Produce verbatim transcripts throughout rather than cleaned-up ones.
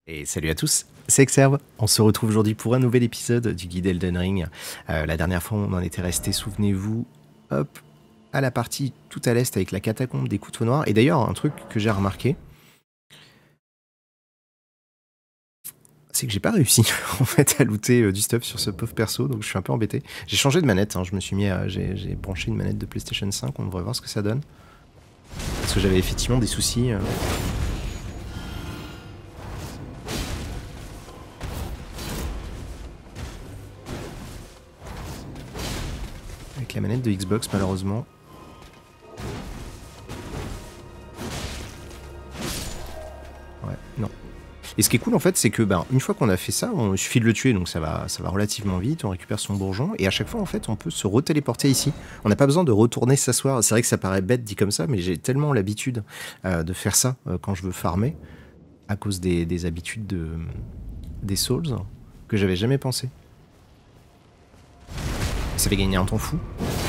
Et salut à tous, c'est Exerve. On se retrouve aujourd'hui pour un nouvel épisode du guide Elden Ring. Euh, la dernière fois, on en était resté, souvenez-vous, hop, à la partie tout à l'est avec la catacombe des couteaux noirs. Et d'ailleurs, un truc que j'ai remarqué, c'est que j'ai pas réussi en fait à looter euh, du stuff sur ce pauvre perso, donc je suis un peu embêté. J'ai changé de manette, hein, je me suis mis à, j'ai, j'ai branché une manette de PlayStation cinq, on devrait voir ce que ça donne. Parce que j'avais effectivement des soucis. Euh, avec la manette de Xbox malheureusement. Ouais, non. Et ce qui est cool en fait, c'est que ben, une fois qu'on a fait ça, on, il suffit de le tuer, donc ça va, ça va relativement vite, on récupère son bourgeon, et à chaque fois en fait, on peut se retéléporter ici. On n'a pas besoin de retourner s'asseoir. C'est vrai que ça paraît bête dit comme ça, mais j'ai tellement l'habitude euh, de faire ça euh, quand je veux farmer, à cause des, des habitudes de, des Souls, que j'avais jamais pensé. Ça fait gagner un temps fou.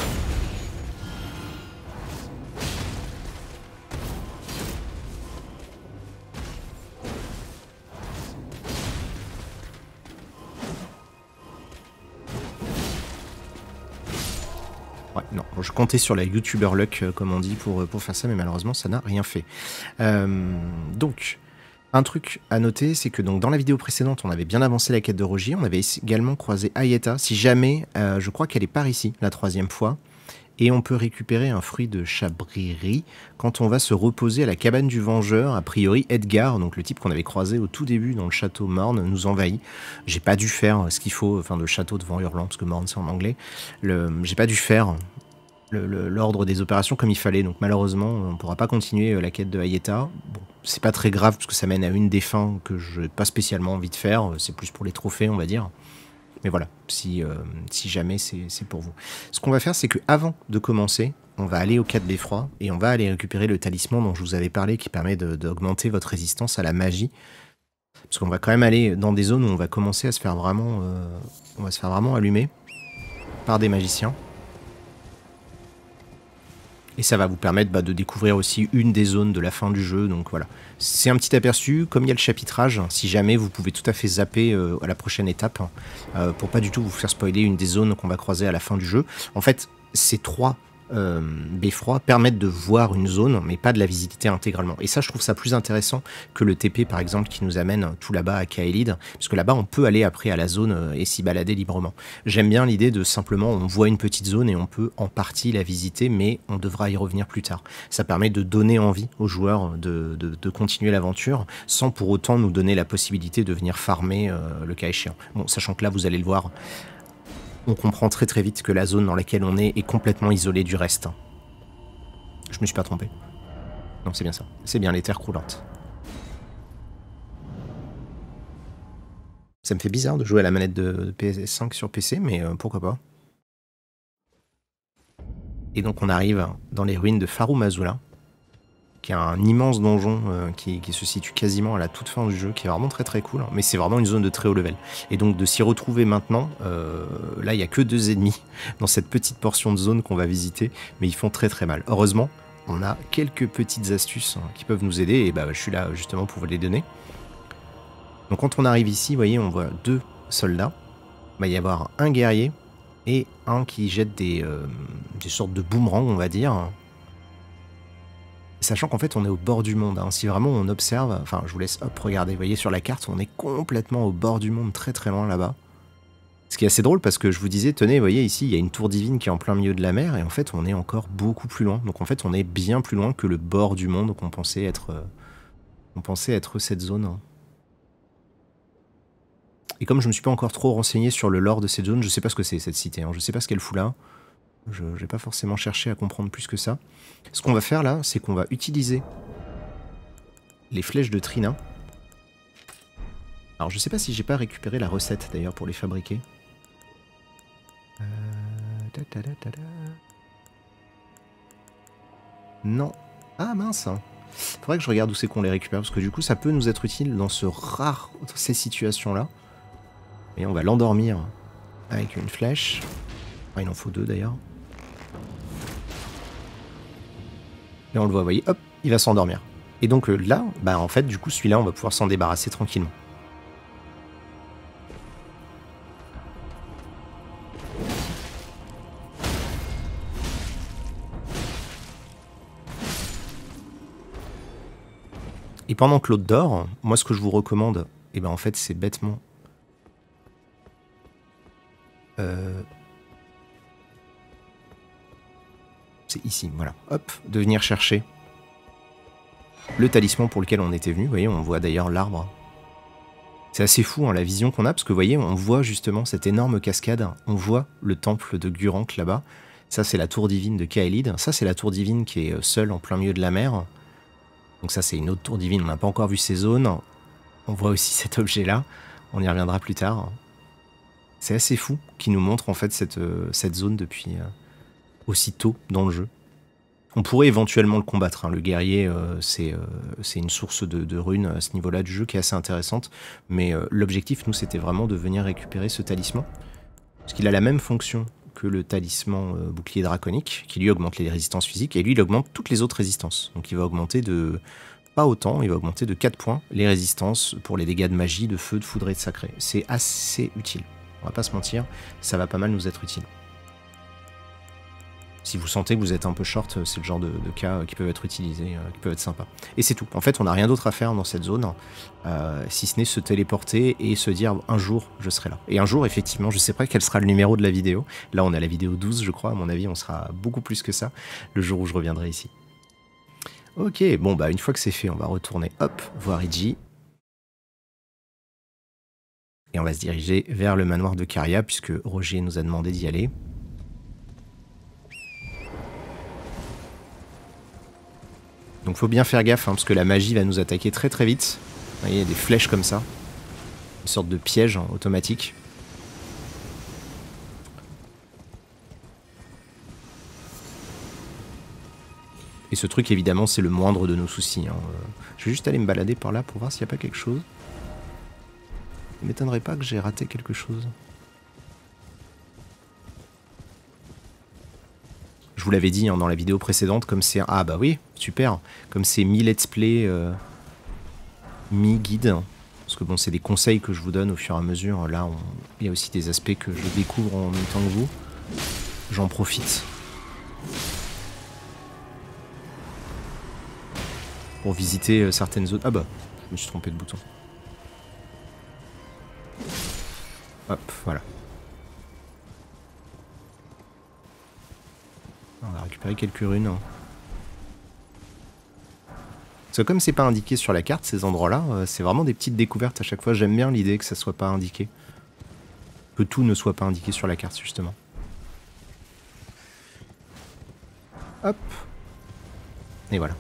Ouais, non, je comptais sur la YouTuber luck, euh, comme on dit, pour, pour faire ça, mais malheureusement, ça n'a rien fait. Euh, donc, un truc à noter, c'est que donc, dans la vidéo précédente, on avait bien avancé la quête de Rogier, on avait également croisé Ayeta. Si jamais, euh, je crois qu'elle est par ici, la troisième fois, et on peut récupérer un fruit de chabririe quand on va se reposer à la cabane du Vengeur. A priori, Edgar, donc le type qu'on avait croisé au tout début dans le château Morne, nous envahit. J'ai pas dû faire ce qu'il faut, enfin le château de Vent-Hurlant, parce que Morne c'est en anglais. J'ai pas dû faire l'ordre des opérations comme il fallait, donc malheureusement on ne pourra pas continuer la quête de Ayeta. Bon, c'est pas très grave parce que ça mène à une des fins que je n'ai pas spécialement envie de faire, c'est plus pour les trophées on va dire. Mais voilà, si, euh, si jamais c'est pour vous. Ce qu'on va faire, c'est qu'avant de commencer, on va aller au Cap d'Effroi et on va aller récupérer le talisman dont je vous avais parlé qui permet d'augmenter votre résistance à la magie. Parce qu'on va quand même aller dans des zones où on va commencer à se faire vraiment, euh, on va se faire vraiment allumer par des magiciens. Et ça va vous permettre bah, de découvrir aussi une des zones de la fin du jeu. Donc voilà, c'est un petit aperçu. Comme il y a le chapitrage, si jamais vous pouvez tout à fait zapper euh, à la prochaine étape, euh, pour pas du tout vous faire spoiler une des zones qu'on va croiser à la fin du jeu. En fait, ces trois euh, beffrois permettent de voir une zone, mais pas de la visiter intégralement. Et ça, je trouve ça plus intéressant que le T P, par exemple, qui nous amène tout là-bas à Kaelid, parce que là-bas, on peut aller après à la zone euh, et s'y balader librement. J'aime bien l'idée de simplement, on voit une petite zone et on peut en partie la visiter, mais on devra y revenir plus tard. Ça permet de donner envie aux joueurs de, de, de continuer l'aventure, sans pour autant nous donner la possibilité de venir farmer euh, le cas échéant. Bon, sachant que là, vous allez le voir, on comprend très très vite que la zone dans laquelle on est est complètement isolée du reste. Je me suis pas trompé. Non, c'est bien ça. C'est bien les terres croulantes. Ça me fait bizarre de jouer à la manette de P S cinq sur P C, mais euh, pourquoi pas. Et donc on arrive dans les ruines de Farum Azula, qui est un immense donjon euh, qui, qui se situe quasiment à la toute fin du jeu, qui est vraiment très très cool, hein, mais c'est vraiment une zone de très haut level. Et donc de s'y retrouver maintenant, euh, là il n'y a que deux ennemis dans cette petite portion de zone qu'on va visiter, mais ils font très très mal. Heureusement, on a quelques petites astuces hein, qui peuvent nous aider, et bah, je suis là justement pour vous les donner. Donc quand on arrive ici, vous voyez, on voit deux soldats, il va y avoir un guerrier, et un qui jette des, euh, des sortes de boomerangs, on va dire. Sachant qu'en fait, on est au bord du monde. Hein. Si vraiment on observe, enfin, je vous laisse, hop, regarder. Vous voyez sur la carte, on est complètement au bord du monde, très très loin là-bas. Ce qui est assez drôle parce que je vous disais, tenez, vous voyez ici, il y a une tour divine qui est en plein milieu de la mer, et en fait, on est encore beaucoup plus loin. Donc en fait, on est bien plus loin que le bord du monde qu'on pensait être, euh, on pensait être cette zone. Hein. Et comme je me suis pas encore trop renseigné sur le lore de cette zone, je sais pas ce que c'est cette cité, hein. Je sais pas ce qu'elle fout là. Je n'ai pas forcément cherché à comprendre plus que ça. Ce qu'on va faire là, c'est qu'on va utiliser les flèches de Trina. Alors je sais pas si j'ai pas récupéré la recette d'ailleurs pour les fabriquer. Euh... Ta -ta -ta -ta -ta. Non. Ah mince. Faudrait que je regarde où c'est qu'on les récupère, parce que du coup ça peut nous être utile dans ce rare, ces situations là. Et on va l'endormir avec une flèche. Ah, il en faut deux d'ailleurs. Et on le voit, vous voyez, hop, il va s'endormir. Et donc euh, là, bah en fait, du coup, celui-là, on va pouvoir s'en débarrasser tranquillement. pendant que l'autre dort, moi ce que je vous recommande, et ben en fait c'est bêtement... Euh... C'est ici, voilà. Hop, de venir chercher le talisman pour lequel on était venu. Vous voyez, on voit d'ailleurs l'arbre. C'est assez fou hein, la vision qu'on a, parce que vous voyez, on voit justement cette énorme cascade. On voit le temple de Gurranq là-bas. Ça, c'est la tour divine de Kaelid. Ça, c'est la tour divine qui est seule en plein milieu de la mer. Donc ça, c'est une autre tour divine. On n'a pas encore vu ces zones. On voit aussi cet objet-là. On y reviendra plus tard. C'est assez fou qui nous montre en fait cette, euh, cette zone depuis euh, aussi tôt dans le jeu. On pourrait éventuellement le combattre. Hein. Le guerrier, euh, c'est euh, c'est une source de, de runes à ce niveau-là du jeu qui est assez intéressante. Mais euh, l'objectif, nous, c'était vraiment de venir récupérer ce talisman. Parce qu'il a la même fonction que le talisman euh, bouclier draconique, qui lui augmente les résistances physiques, et lui, il augmente toutes les autres résistances. Donc il va augmenter de... pas autant, il va augmenter de quatre points les résistances pour les dégâts de magie, de feu, de foudre et de sacré. C'est assez utile. On va pas se mentir, ça va pas mal nous être utile. Si vous sentez que vous êtes un peu short, c'est le genre de, de cas qui peuvent être utilisés, euh, qui peuvent être sympas. Et c'est tout. En fait, on n'a rien d'autre à faire dans cette zone, euh, si ce n'est se téléporter et se dire un jour, je serai là. Et un jour, effectivement, je sais pas quel sera le numéro de la vidéo. Là, on a la vidéo douze, je crois. À mon avis, on sera beaucoup plus que ça le jour où je reviendrai ici. Ok, bon, bah, une fois que c'est fait, on va retourner, hop, voir Iji. Et on va se diriger vers le manoir de Caria, puisque Roger nous a demandé d'y aller. Donc faut bien faire gaffe, hein, parce que la magie va nous attaquer très très vite. Vous voyez, il y a des flèches comme ça. Une sorte de piège hein, automatique. Et ce truc, évidemment, c'est le moindre de nos soucis. Hein. Je vais juste aller me balader par là pour voir s'il n'y a pas quelque chose. Il ne m'étonnerait pas que j'ai raté quelque chose. Je vous l'avais dit hein, dans la vidéo précédente, comme c'est... Ah bah oui, super. Comme c'est mi-let's play, euh, mi-guide. Parce que bon, c'est des conseils que je vous donne au fur et à mesure. Là, on... il y a aussi des aspects que je découvre en même temps que vous. J'en profite. Pour visiter euh, certaines zones. Ah bah, je me suis trompé de bouton. Hop, voilà. On va récupérer quelques runes. Parce que comme c'est pas indiqué sur la carte, ces endroits-là, euh, c'est vraiment des petites découvertes à chaque fois. J'aime bien l'idée que ça soit pas indiqué. Que tout ne soit pas indiqué sur la carte, justement. Hop. Et voilà.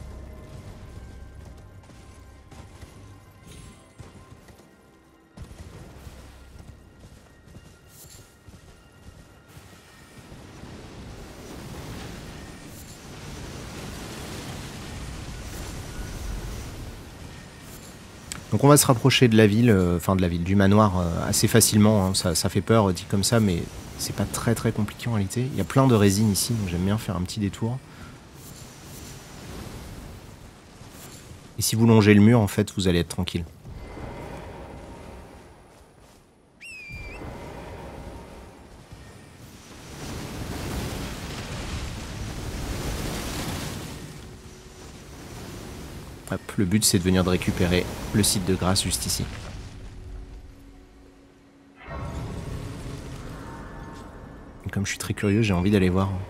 Donc on va se rapprocher de la ville, euh, enfin de la ville, du manoir euh, assez facilement. Hein. Ça, ça fait peur dit comme ça, mais c'est pas très très compliqué en réalité. Il y a plein de résines ici, donc j'aime bien faire un petit détour. Et si vous longez le mur, en fait, vous allez être tranquille. Hop, le but c'est de venir de récupérer le site de grâce juste ici. Et comme je suis très curieux, j'ai envie d'aller voir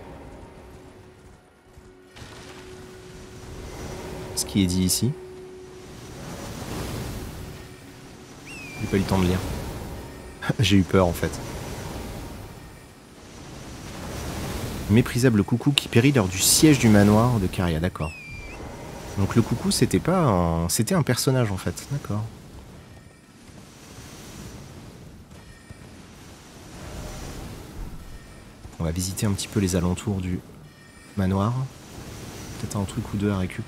ce qui est dit ici. J'ai pas eu le temps de lire. J'ai eu peur en fait. Méprisable coucou qui périt lors du siège du manoir de Caria, d'accord. Donc le coucou, c'était pas un... c'était un personnage en fait, d'accord. On va visiter un petit peu les alentours du manoir. Peut-être un truc ou deux à récup.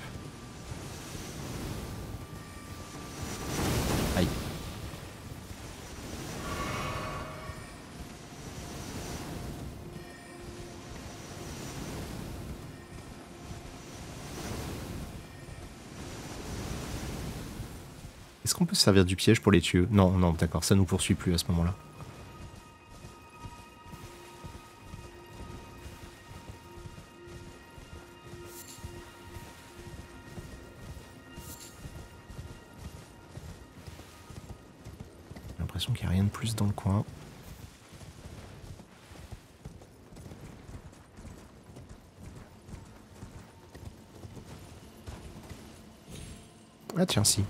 Aïe. Est-ce qu'on peut se servir du piège pour les tuer? Non, non, d'accord, ça nous poursuit plus à ce moment-là. l'impression qu'il n'y a rien de plus dans le coin. Ah tiens, si.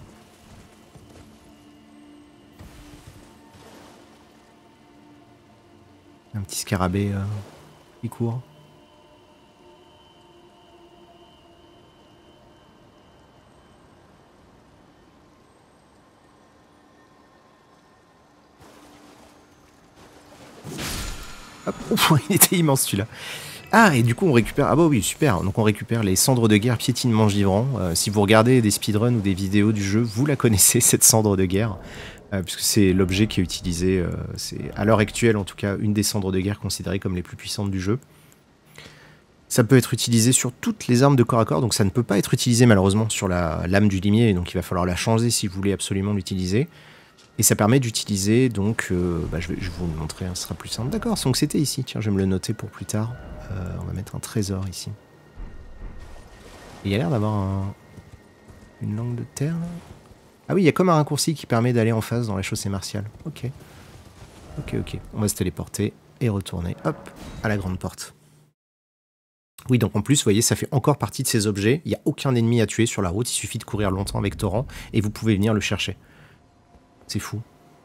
Un petit scarabée euh, qui court. Hop, oh, il était immense celui-là. Ah, et du coup on récupère... Ah bah oui, super. Donc on récupère les cendres de guerre piétinement givrant. Euh, si vous regardez des speedruns ou des vidéos du jeu, vous la connaissez, cette cendre de guerre. Euh, puisque c'est l'objet qui est utilisé, euh, c'est à l'heure actuelle en tout cas, une des cendres de guerre considérées comme les plus puissantes du jeu. Ça peut être utilisé sur toutes les armes de corps à corps, donc ça ne peut pas être utilisé malheureusement sur la lame du limier, donc il va falloir la changer si vous voulez absolument l'utiliser. Et ça permet d'utiliser, donc, euh, bah, je, vais, je vais vous le montrer, hein, ce sera plus simple. D'accord, donc c'était ici, tiens, je vais me le noter pour plus tard. Euh, on va mettre un trésor ici. Et il y a l'air d'avoir un... une langue de terre, là. Ah oui, il y a comme un raccourci qui permet d'aller en face dans la chaussée martiale. Ok. Ok, ok. On va se téléporter et retourner, hop, à la grande porte. Oui, donc en plus, vous voyez, ça fait encore partie de ces objets. Il n'y a aucun ennemi à tuer sur la route, il suffit de courir longtemps avec Torrent, et vous pouvez venir le chercher. C'est fou.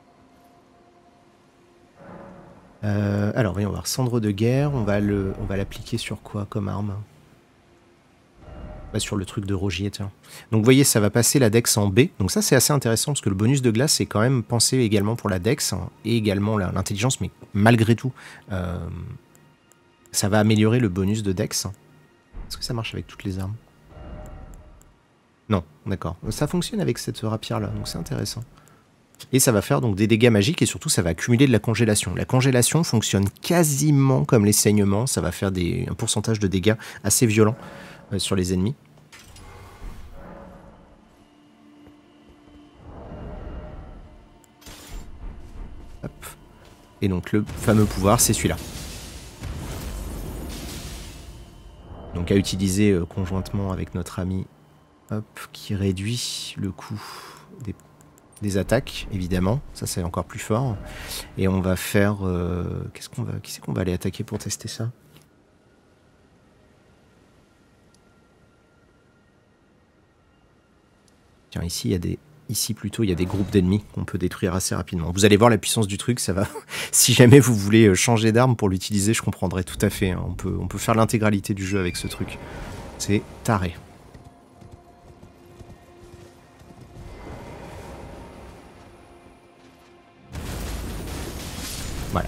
Euh, alors, voyons voir. Cendre de guerre, on va le, on va l'appliquer sur quoi comme arme? Bah, sur le truc de Rogier, tiens. Donc, vous voyez, ça va passer la Dex en B. Donc ça, c'est assez intéressant, parce que le bonus de glace, c'est quand même pensé également pour la Dex, hein, et également l'intelligence, mais malgré tout, euh, ça va améliorer le bonus de Dex. Est-ce que ça marche avec toutes les armes? Non, d'accord. Ça fonctionne avec cette rapière-là, donc c'est intéressant. Et ça va faire donc des dégâts magiques et surtout ça va accumuler de la congélation. La congélation fonctionne quasiment comme les saignements, ça va faire des, un pourcentage de dégâts assez violent euh, sur les ennemis. Hop. Et donc le fameux pouvoir, c'est celui-là. Donc à utiliser euh, conjointement avec notre ami, hop, qui réduit le coût des des attaques, évidemment, ça c'est encore plus fort. Et on va faire... Euh, qu'est-ce qu'on va... Qui c'est qu'on va aller attaquer pour tester ça? Tiens, ici, il y a des... Ici, plutôt, il y a des groupes d'ennemis qu'on peut détruire assez rapidement. Vous allez voir la puissance du truc, ça va... Si jamais vous voulez changer d'arme pour l'utiliser, je comprendrai tout à fait. Hein. On peut, on peut faire l'intégralité du jeu avec ce truc. C'est taré. Voilà.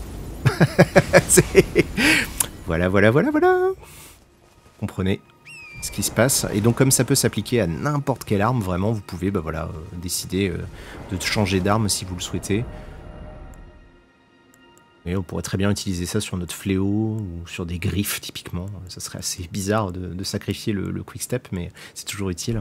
Voilà, voilà, voilà, voilà. Comprenez ce qui se passe. Et donc comme ça peut s'appliquer à n'importe quelle arme, vraiment, vous pouvez bah, voilà, euh, décider euh, de changer d'arme si vous le souhaitez. Et on pourrait très bien utiliser ça sur notre fléau ou sur des griffes, typiquement. Ça serait assez bizarre de, de sacrifier le, le quick step, mais c'est toujours utile.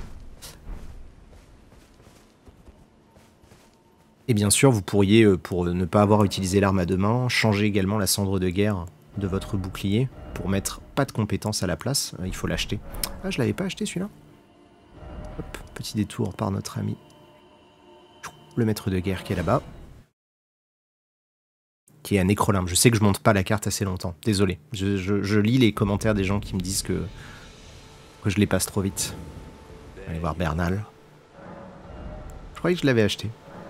Et bien sûr, vous pourriez, pour ne pas avoir utilisé l'arme à deux mains, changer également la cendre de guerre de votre bouclier pour mettre pas de compétences à la place. Il faut l'acheter. Ah, je l'avais pas acheté celui-là. Hop, petit détour par notre ami. Le maître de guerre qui est là-bas. Qui est un nécrolimbe. Je sais que je monte pas la carte assez longtemps. Désolé. Je, je, je lis les commentaires des gens qui me disent que, que je les passe trop vite. On va aller voir Bernal. Je croyais que je l'avais acheté.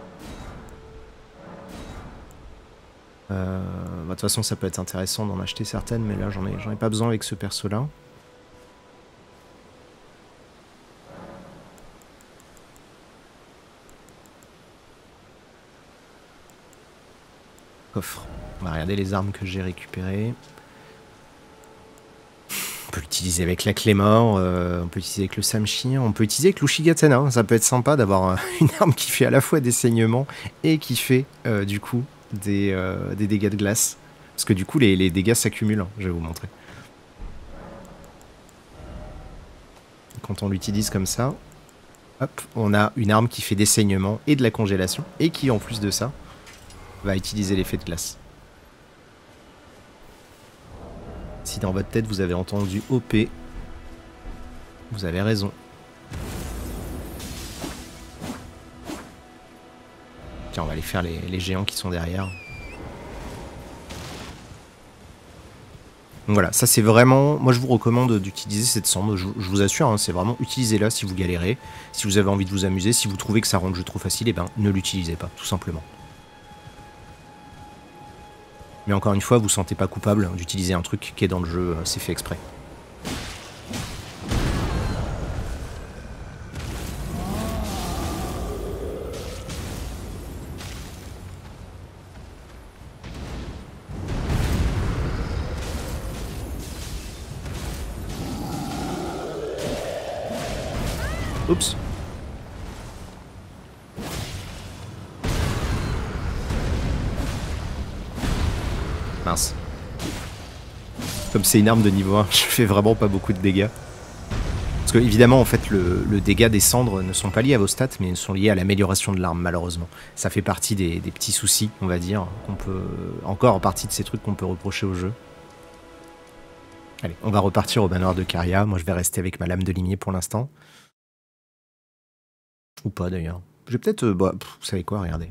Euh, bah, de toute façon, ça peut être intéressant d'en acheter certaines, mais là, j'en ai, j'en ai pas besoin avec ce perso-là. Coffre. On va regarder les armes que j'ai récupérées. On peut l'utiliser avec la Claymore, euh, on peut l'utiliser avec le Samshir, on peut utiliser avec l'Ushigatana. Hein. Ça peut être sympa d'avoir euh, une arme qui fait à la fois des saignements et qui fait, euh, du coup, Des, euh, des dégâts de glace. Parce que du coup, les, les dégâts s'accumulent. Hein, je vais vous montrer. Quand on l'utilise comme ça, hop, on a une arme qui fait des saignements et de la congélation, et qui, en plus de ça, va utiliser l'effet de glace. Si dans votre tête, vous avez entendu O P, vous avez raison. Tiens, on va aller faire les, les géants qui sont derrière. Donc voilà, ça c'est vraiment... Moi je vous recommande d'utiliser cette cendre, je, je vous assure, hein, c'est vraiment utilisez-la si vous galérez, si vous avez envie de vous amuser, si vous trouvez que ça rend le jeu trop facile, et ben ne l'utilisez pas, tout simplement. Mais encore une fois, vous ne sentez pas coupable d'utiliser un truc qui est dans le jeu, c'est fait exprès. Oups. Mince. Comme c'est une arme de niveau un, je fais vraiment pas beaucoup de dégâts. Parce que évidemment, en fait, le, le dégât des cendres ne sont pas liés à vos stats, mais sont liés à l'amélioration de l'arme, malheureusement. Ça fait partie des, des petits soucis, on va dire, qu'on peut... Encore en partie de ces trucs qu'on peut reprocher au jeu. Allez, on va repartir au manoir de Caria. Moi, je vais rester avec ma lame de limier pour l'instant. Ou pas, d'ailleurs. Je vais peut-être... Euh, bah, pff, vous savez quoi, regardez.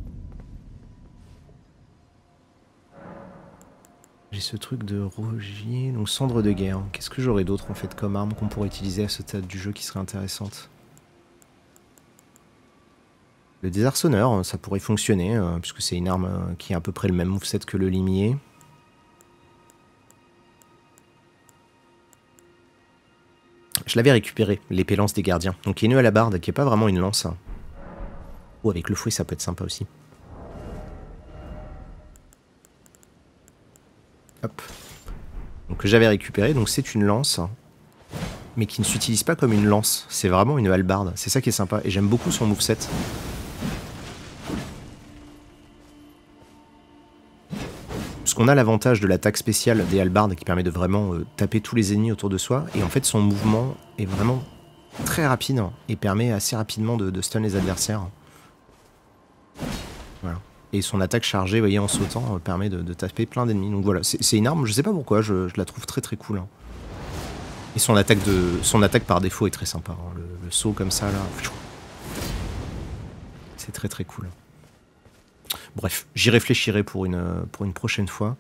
J'ai ce truc de Rogier, donc cendre de guerre. Qu'est-ce que j'aurais d'autre en fait comme arme qu'on pourrait utiliser à ce stade du jeu qui serait intéressante? Le désarçonneur, ça pourrait fonctionner, euh, puisque c'est une arme euh, qui a à peu près le même moveset que le limier. Je l'avais récupéré, l'épée lance des gardiens. Donc il y a une alabarde qui n'est pas vraiment une lance. Oh, avec le fouet ça peut être sympa aussi. Hop. Donc que j'avais récupéré, donc c'est une lance, mais qui ne s'utilise pas comme une lance, c'est vraiment une hallebarde, c'est ça qui est sympa, et j'aime beaucoup son moveset. Parce qu'on a l'avantage de l'attaque spéciale des hallebardes qui permet de vraiment euh, taper tous les ennemis autour de soi, et en fait son mouvement est vraiment très rapide, et permet assez rapidement de, de stun les adversaires. Voilà. Et son attaque chargée, vous voyez, en sautant, euh, permet de, de taper plein d'ennemis. Donc voilà, c'est une arme, je sais pas pourquoi, je, je la trouve très très cool. Hein. Et son attaque, de, son attaque par défaut est très sympa. Hein. Le, le saut comme ça, là. C'est très très cool. Bref, j'y réfléchirai pour une, pour une prochaine fois.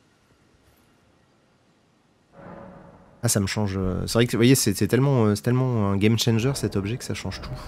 Ah, ça me change. C'est vrai que, vous voyez, c'est tellement, tellement un game changer cet objet que ça change tout.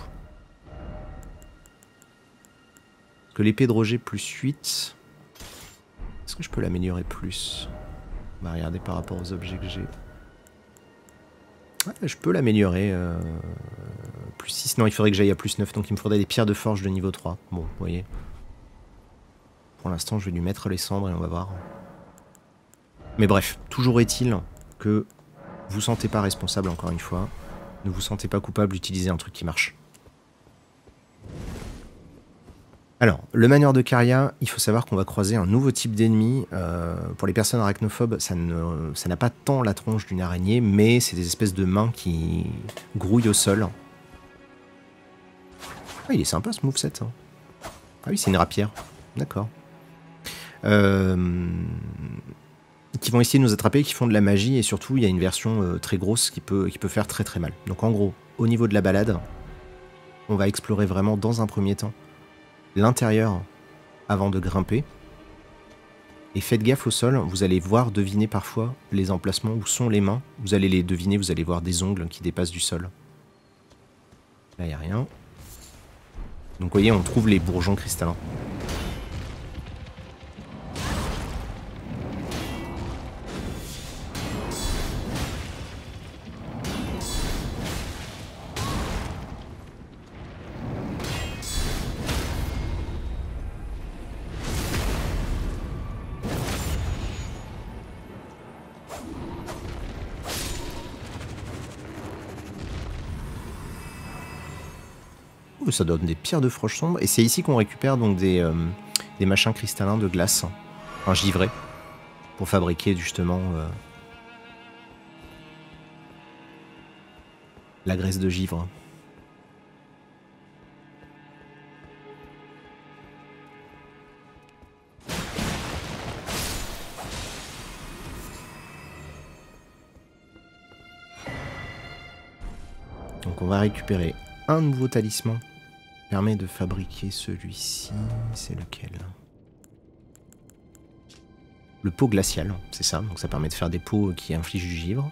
Parce que l'épée de Roger plus huit. Est-ce que je peux l'améliorer plus? On va regarder par rapport aux objets que j'ai. Ouais, je peux l'améliorer. Euh, plus six. Non, il faudrait que j'aille à plus neuf. Donc il me faudrait des pierres de forge de niveau trois. Bon, vous voyez. Pour l'instant, je vais lui mettre les cendres et on va voir. Mais bref, toujours est-il que vous ne sentez pas responsable, encore une fois. Ne vous sentez pas coupable d'utiliser un truc qui marche. Alors, le manoir de Caria, il faut savoir qu'on va croiser un nouveau type d'ennemi. Euh, pour les personnes arachnophobes, ça ne, ça n'a pas tant la tronche d'une araignée, mais c'est des espèces de mains qui grouillent au sol. Ah, il est sympa ce moveset. Hein. Ah oui, c'est une rapière. D'accord. Euh, qui vont essayer de nous attraper, qui font de la magie, et surtout, il y a une version euh, très grosse qui peut, qui peut faire très très mal. Donc en gros, au niveau de la balade, on va explorer vraiment dans un premier temps l'intérieur avant de grimper. Et faites gaffe au sol, vous allez voir deviner parfois les emplacements où sont les mains. Vous allez les deviner, vous allez voir des ongles qui dépassent du sol. Là, il n'y a rien. Donc vous voyez, on trouve les bourgeons cristallins. Ça donne des pierres de froche sombre. Et c'est ici qu'on récupère donc des, euh, des machins cristallins de glace. Un givré. Pour fabriquer justement euh, la graisse de givre. Donc on va récupérer un nouveau talisman permet de fabriquer celui-ci. C'est lequel? Le pot glacial, c'est ça. Donc ça permet de faire des pots qui infligent du givre.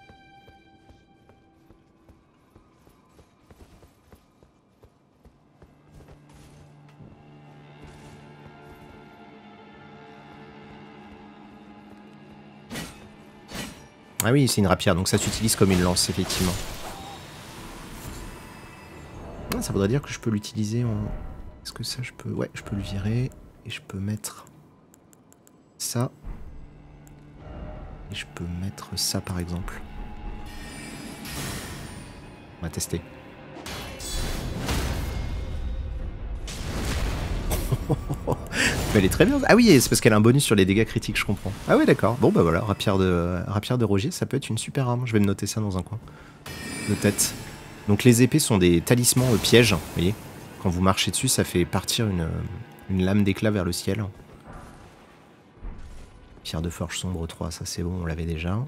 Ah oui, c'est une rapière, donc ça s'utilise comme une lance, effectivement. Ah, ça voudrait dire que je peux l'utiliser en... Est-ce que ça, je peux... Ouais, je peux le virer. Et je peux mettre... ça. Et je peux mettre ça, par exemple. On va tester. Mais elle est très bien. Ah oui, c'est parce qu'elle a un bonus sur les dégâts critiques, je comprends. Ah ouais, d'accord. Bon, bah voilà, rapière de, rapière de Rogier, ça peut être une super arme. Je vais me noter ça dans un coin de tête. Donc les épées sont des talismans euh, pièges, vous voyez. Quand vous marchez dessus, ça fait partir une, une lame d'éclat vers le ciel. Pierre de forge sombre trois, ça c'est bon, on l'avait déjà.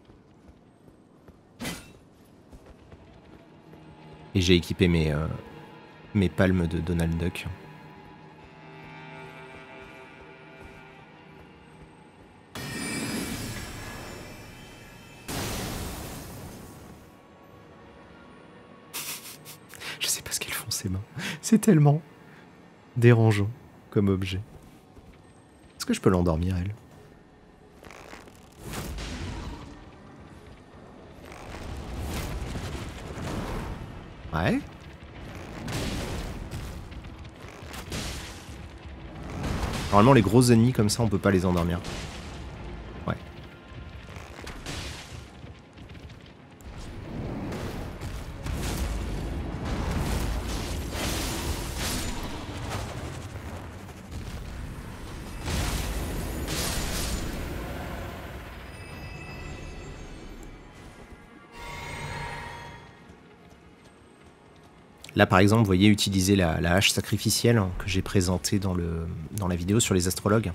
Et j'ai équipé mes, euh, mes palmes de Donald Duck. Je sais pas ce qu'elles font ces mains. C'est tellement dérangeant comme objet. Est-ce que je peux l'endormir, elle? Ouais. Normalement, les gros ennemis comme ça, on peut pas les endormir. Ouais. Là, par exemple, vous voyez utiliser la, la hache sacrificielle que j'ai présentée dans, le, dans la vidéo sur les astrologues.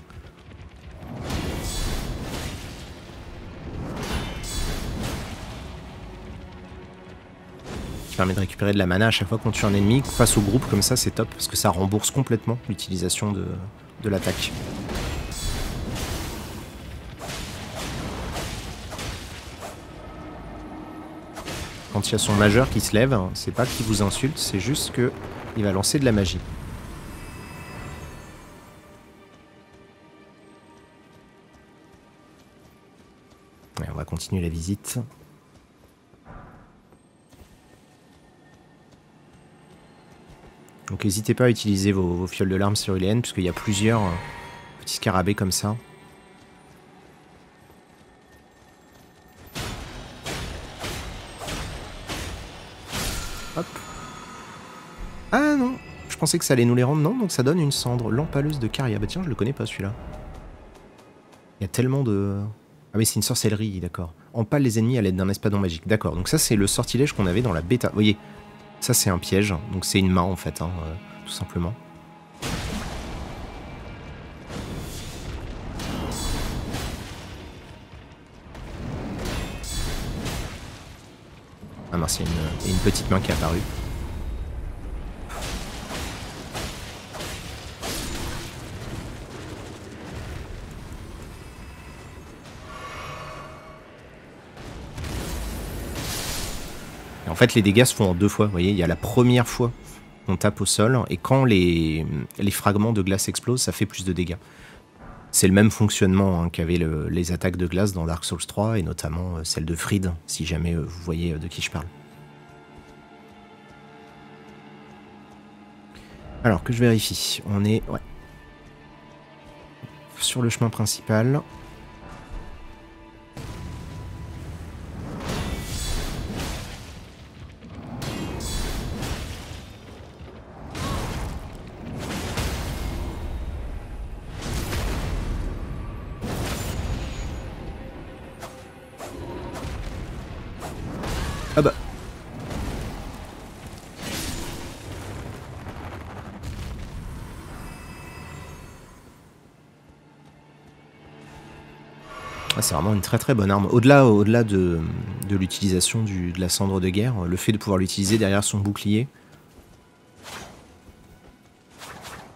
Qui permet de récupérer de la mana à chaque fois qu'on tue un ennemi. Face au groupe, comme ça, c'est top, parce que ça rembourse complètement l'utilisation de, de l'attaque. Quand il y a son majeur qui se lève, c'est pas qu'il vous insulte, c'est juste qu'il va lancer de la magie. Ouais, on va continuer la visite. Donc n'hésitez pas à utiliser vos, vos fioles de larmes céruléennes, puisqu'il y a plusieurs euh, petits scarabées comme ça. Hop. Ah non, je pensais que ça allait nous les rendre, non, donc ça donne une cendre. Lampaleuse de Caria. Bah tiens, je le connais pas celui-là. Il y a tellement de... Ah mais c'est une sorcellerie, d'accord. Empale les ennemis à l'aide d'un espadon magique. D'accord, donc ça c'est le sortilège qu'on avait dans la bêta. Vous voyez, ça c'est un piège, donc c'est une main en fait, hein, euh, tout simplement. Ah mince, il y a une, il y a une petite main qui est apparue. Et en fait, les dégâts se font en deux fois. Vous voyez, il y a la première fois on tape au sol, et quand les, les fragments de glace explosent, ça fait plus de dégâts. C'est le même fonctionnement hein, qu'avaient le, les attaques de glace dans Dark Souls trois, et notamment euh, celle de Fried, si jamais euh, vous voyez euh, de qui je parle. Alors, que je vérifie. On est ouais, sur le chemin principal. Ah bah. Ah, c'est vraiment une très très bonne arme. Au-delà au-delà de, de l'utilisation de la cendre de guerre, le fait de pouvoir l'utiliser derrière son bouclier,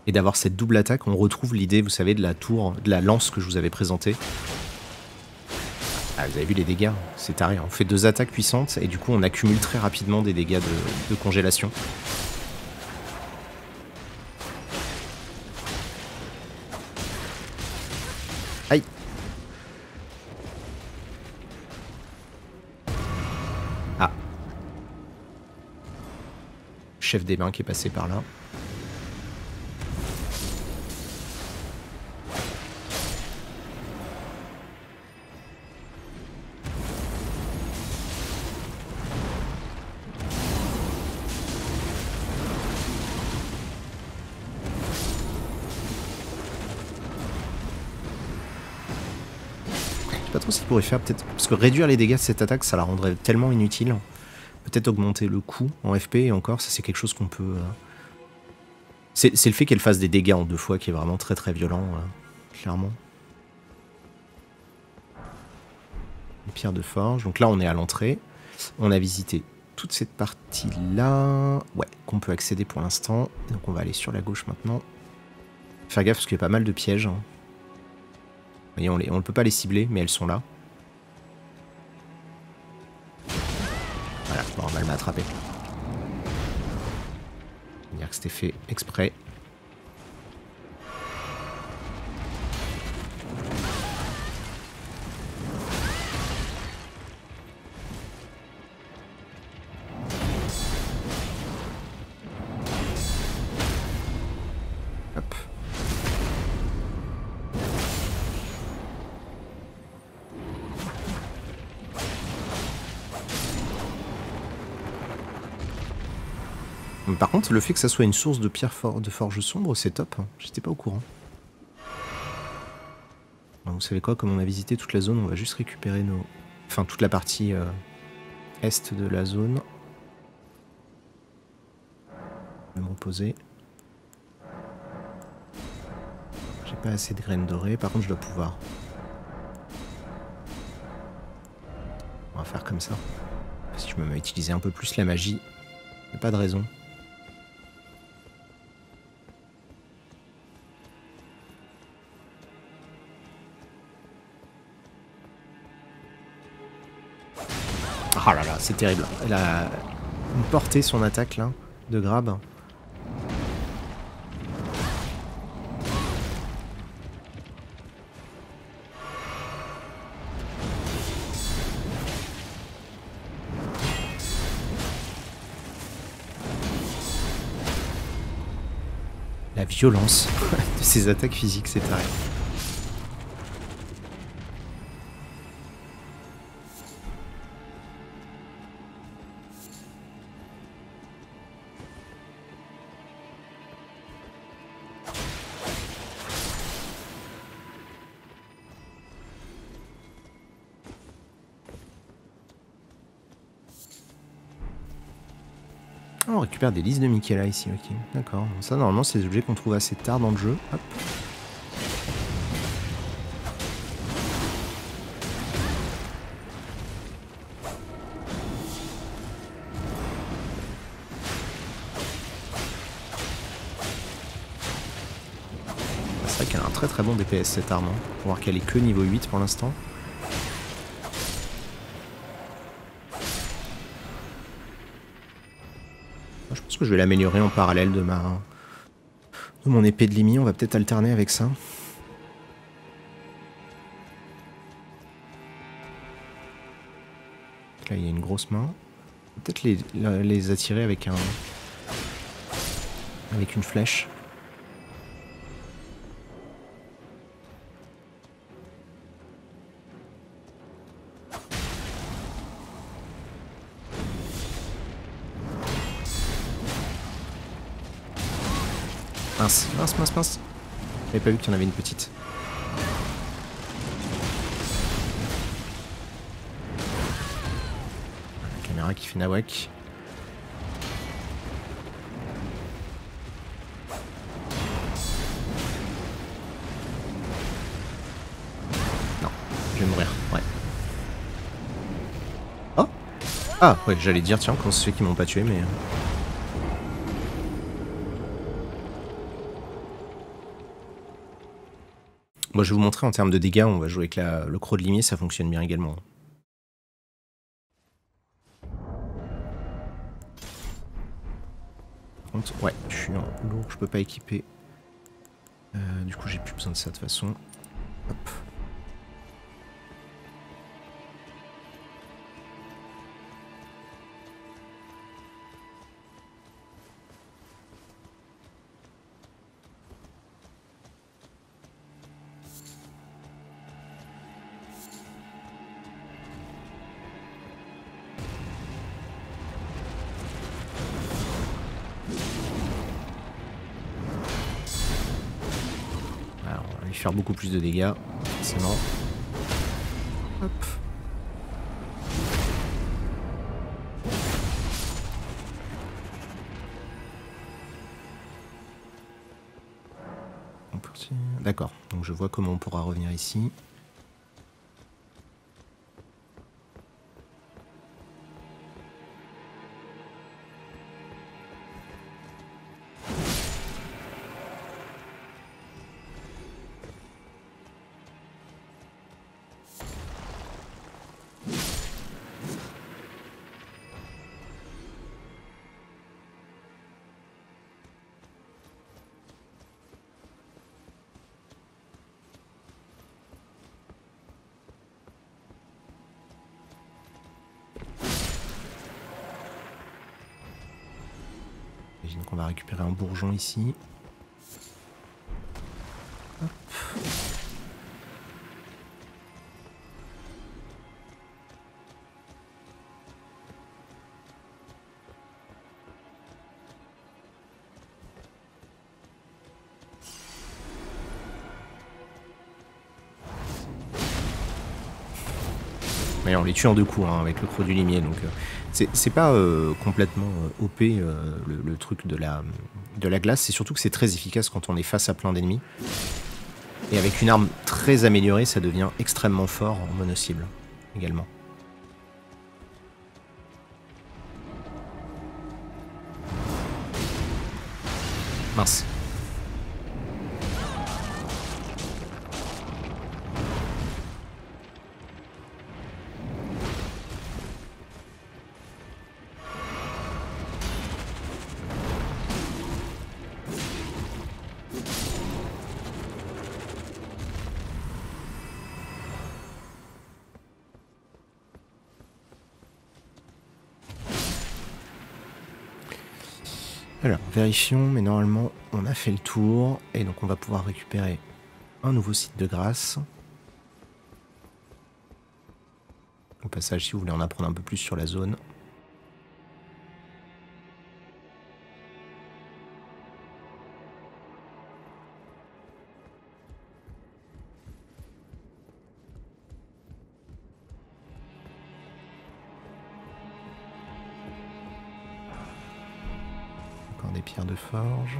Et d'avoir cette double attaque, on retrouve l'idée, vous savez, de la tour, de la lance que je vous avais présentée. Ah, vous avez vu les dégâts, c'est taré. On fait deux attaques puissantes et du coup on accumule très rapidement des dégâts de, de congélation. Aïe. Ah. Chef des mains qui est passé par là. Je sais pas trop ce qu'il pourrait faire, peut-être. Parce que réduire les dégâts de cette attaque, ça la rendrait tellement inutile. Peut-être augmenter le coût en F P, et encore, ça c'est quelque chose qu'on peut... Euh... C'est le fait qu'elle fasse des dégâts en deux fois qui est vraiment très très violent, euh, clairement. Une pierre de forge. Donc là, on est à l'entrée. On a visité toute cette partie-là. Ouais, qu'on peut accéder pour l'instant. Donc on va aller sur la gauche maintenant. Faire gaffe parce qu'il y a pas mal de pièges. Hein. Vous voyez, on ne on peut pas les cibler, mais elles sont là. Voilà, bon, on va m'attraper. On va dire que c'était fait exprès. Hop. Par contre, le fait que ça soit une source de pierre for de forge sombre, c'est top. J'étais pas au courant. Alors, vous savez quoi, comme on a visité toute la zone, on va juste récupérer nos... Enfin, toute la partie euh, est de la zone. Je vais me reposer. J'ai pas assez de graines dorées, par contre je dois pouvoir. On va faire comme ça. Si je me mets à utiliser un peu plus la magie, il n'y a pas de raison. Ah là là, c'est terrible. Elle a une portée son attaque là, de grab. La violence de ces attaques physiques, c'est taré. Oh, on récupère des listes de Michaela ici, ok. D'accord. Ça, normalement, c'est des objets qu'on trouve assez tard dans le jeu. Hop. C'est vrai qu'elle a un très très bon D P S cette arme. Hein. Faut voir qu'elle est que niveau huit pour l'instant. Je pense que je vais l'améliorer en parallèle de ma de mon épée de Limi. On va peut-être alterner avec ça. Là, il y a une grosse main. Peut-être les, les attirer avec un avec une flèche. Mince, mince, mince, mince. J'avais pas vu qu'il y en avait une petite. La caméra qui fait nawak. Non, je vais mourir, ouais. Oh. Ah, ouais, j'allais dire, tiens, comment ça se fait qu'ils m'ont pas tué, mais... Moi, je vais vous montrer en termes de dégâts, on va jouer avec la, le croc de limier, ça fonctionne bien également. Par contre, ouais, je suis en lourd, je peux pas équiper. Euh, du coup, j'ai plus besoin de ça de toute façon. Hop. Alors, on va lui faire beaucoup plus de dégâts, forcément. Hop. D'accord, donc je vois comment on pourra revenir ici. J'imagine qu'on va récupérer un bourgeon ici. Hop. Mais on les tue en deux coups hein, avec le croc du limier, donc euh, c'est pas euh, complètement euh, O P euh, le, le truc de la, de la glace, c'est surtout que c'est très efficace quand on est face à plein d'ennemis. Et avec une arme très améliorée, ça devient extrêmement fort en mono-cible également. Mince. Alors, vérifions, mais normalement, on a fait le tour. Et donc, on va pouvoir récupérer un nouveau site de grâce. Au passage, si vous voulez en apprendre un peu plus sur la zone. Encore des pierres de forge.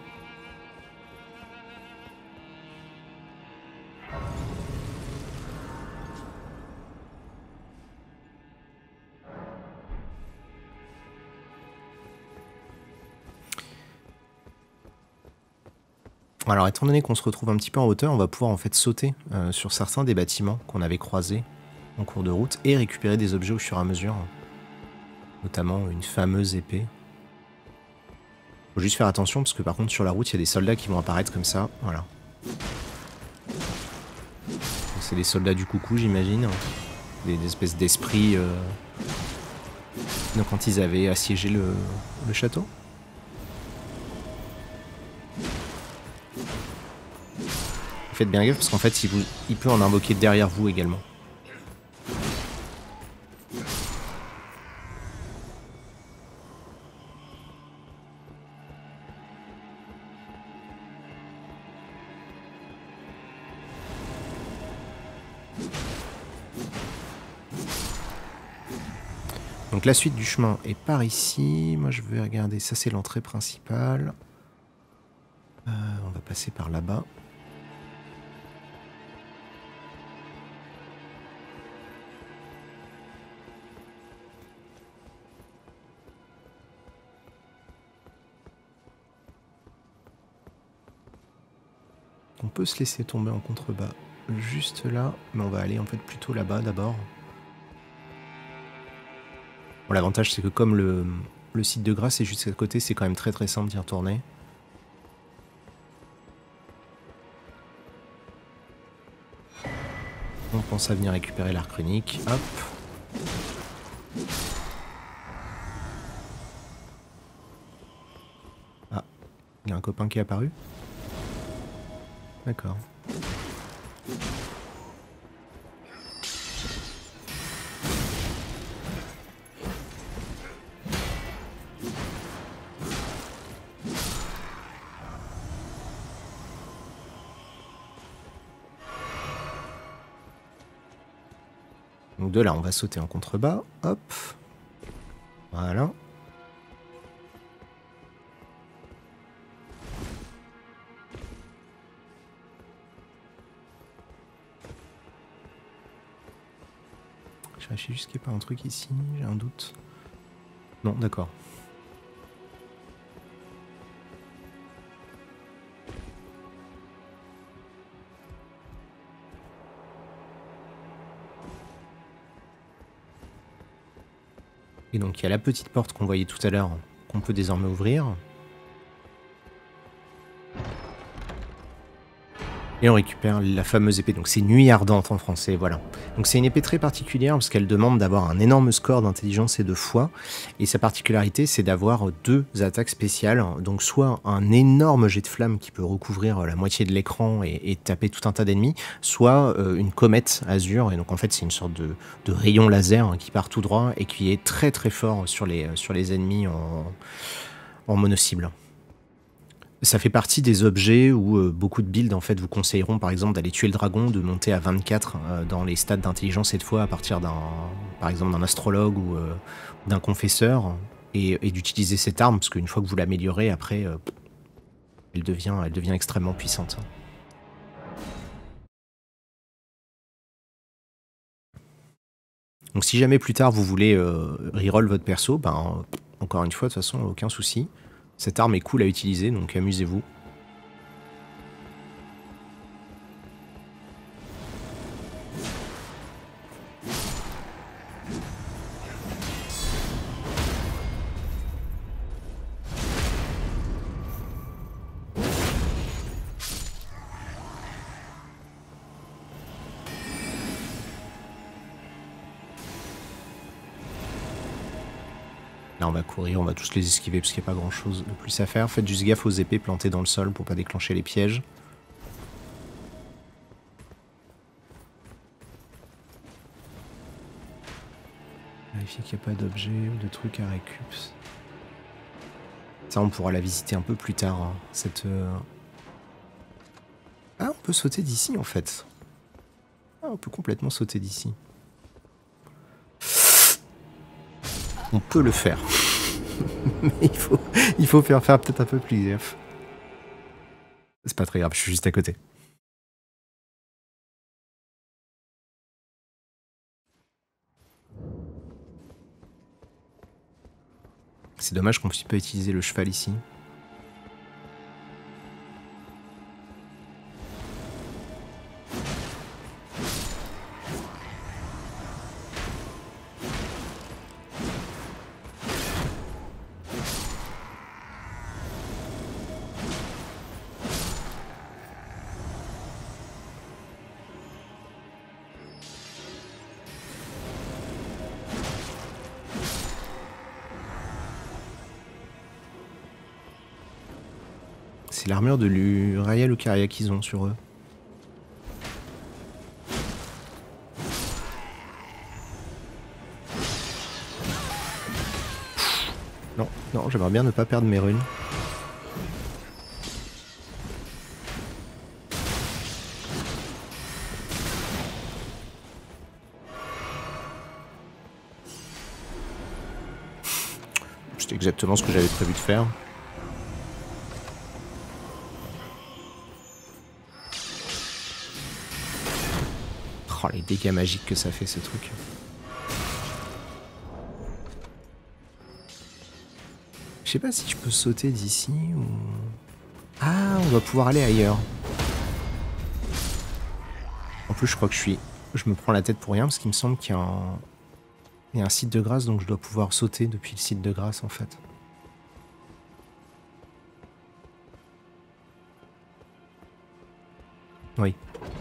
Alors, étant donné qu'on se retrouve un petit peu en hauteur, on va pouvoir en fait sauter euh, sur certains des bâtiments qu'on avait croisés en cours de route et récupérer des objets au fur et à mesure. Notamment une fameuse épée. Faut juste faire attention parce que par contre sur la route il y a des soldats qui vont apparaître comme ça. Voilà. C'est des soldats du coucou j'imagine. Des, des espèces d'esprits euh... donc quand ils avaient assiégé le, le château. Faites bien gaffe parce qu'en fait il, vous, il peut en invoquer derrière vous également. Donc la suite du chemin est par ici. Moi je vais regarder, ça c'est l'entrée principale. Euh, on va passer par là-bas. qu'on peut se laisser tomber en contrebas juste là, mais on va aller en fait plutôt là-bas d'abord. Bon, l'avantage c'est que comme le, le site de Grasse est juste à côté, c'est quand même très très simple d'y retourner. On pense à venir récupérer l'art runique, hop. Ah, il y a un copain qui est apparu. D'accord. Donc de là, on va sauter en contrebas, hop. Voilà. Je vérifie juste qu'il n'y ait pas un truc ici, j'ai un doute. Non, d'accord. Et donc il y a la petite porte qu'on voyait tout à l'heure, qu'on peut désormais ouvrir. Et on récupère la fameuse épée, donc c'est Nuit Ardente en français, voilà. Donc c'est une épée très particulière parce qu'elle demande d'avoir un énorme score d'intelligence et de foi. Et sa particularité, c'est d'avoir deux attaques spéciales. Donc soit un énorme jet de flamme qui peut recouvrir la moitié de l'écran et, et taper tout un tas d'ennemis, soit euh, une comète azur. Et donc en fait c'est une sorte de, de rayon laser qui part tout droit et qui est très très fort sur les, sur les ennemis en, en mono-cible. Ça fait partie des objets où euh, beaucoup de builds en fait vous conseilleront par exemple d'aller tuer le dragon, de monter à vingt-quatre euh, dans les stades d'intelligence cette fois à partir d'un, par exemple d'un astrologue ou euh, d'un confesseur et, et d'utiliser cette arme parce qu'une fois que vous l'améliorez après euh, elle devient, elle devient extrêmement puissante. Donc si jamais plus tard vous voulez euh, reroll votre perso, ben encore une fois de toute façon aucun souci. Cette arme est cool à utiliser, donc amusez-vous. Là on va courir, on va tous les esquiver parce qu'il n'y a pas grand chose de plus à faire. Faites juste gaffe aux épées plantées dans le sol pour pas déclencher les pièges. Vérifier qu'il n'y a pas d'objets ou de trucs à récup. Ça on pourra la visiter un peu plus tard. Hein, cette... Euh... Ah on peut sauter d'ici en fait. Ah on peut complètement sauter d'ici. On peut le faire. Mais il faut, il faut faire, faire peut-être un peu plus gaffe. C'est pas très grave, je suis juste à côté. C'est dommage qu'on puisse pas utiliser le cheval ici. C'est l'armure de l'Uraia Lucaria qu'ils ont sur eux. Non, non, j'aimerais bien ne pas perdre mes runes. C'était exactement ce que j'avais prévu de faire. Oh, les dégâts magiques que ça fait ce truc. Je sais pas si je peux sauter d'ici ou... Ah, on va pouvoir aller ailleurs. plus, je crois que je suis... Je me prends la tête pour rien, parce qu'il me semble qu'il y a un... Il y a un site de grâce, donc je dois pouvoir sauter depuis le site de grâce, en fait. Oui.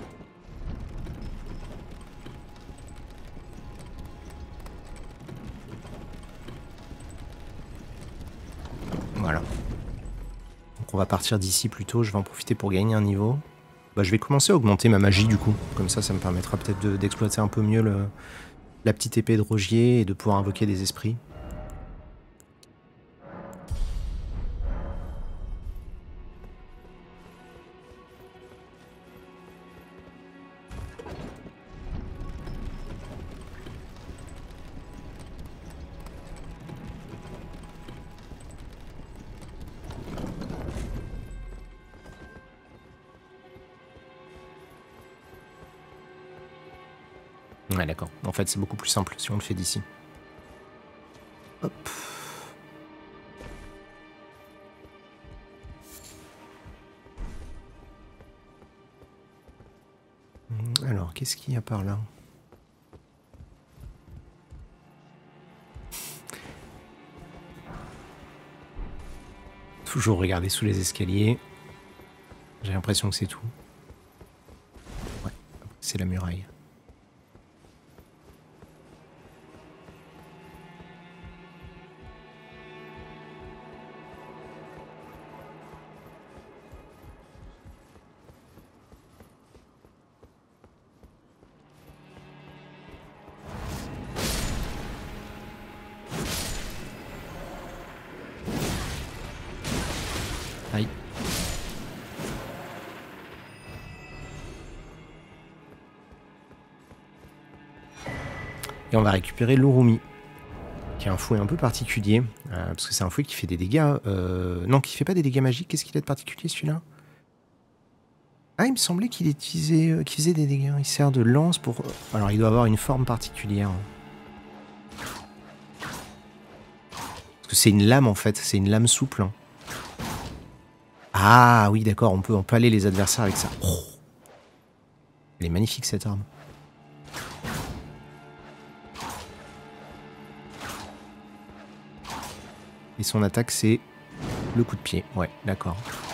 Voilà. Donc on va partir d'ici plutôt, je vais en profiter pour gagner un niveau. Bah, je vais commencer à augmenter ma magie du coup, comme ça ça me permettra peut-être d'exploiter un peu mieux le, la petite épée de Rogier et de pouvoir invoquer des esprits. Ouais, d'accord. En fait, c'est beaucoup plus simple si on le fait d'ici. Hop. Alors, qu'est-ce qu'il y a par là? Toujours regarder sous les escaliers. J'ai l'impression que c'est tout. Ouais, c'est la muraille. Aïe. Et on va récupérer l'Urumi, qui est un fouet un peu particulier, euh, parce que c'est un fouet qui fait des dégâts... Euh... Non, qui fait pas des dégâts magiques. Qu'est-ce qu'il a de particulier, celui-là? Ah, il me semblait qu'il utilisait, euh, qu'il faisait des dégâts. Il sert de lance pour... Alors, il doit avoir une forme particulière. Parce que c'est une lame, en fait. C'est une lame souple. Ah, oui, d'accord. On peut empaler les adversaires avec ça. Oh. Elle est magnifique, cette arme. Et son attaque, c'est le coup de pied. Ouais, d'accord.